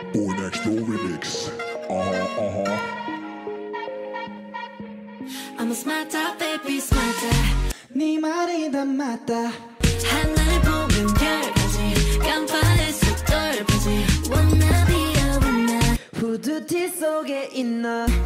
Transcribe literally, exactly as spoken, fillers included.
Boy Next Door remix. Uh-huh, uh-huh. I'm a smarter, baby, smarter. 네 말이 다 맞다. 하늘 보면 별까지 깜빡했어 덜 보지. wanna be a winner. 후드티 속에 있나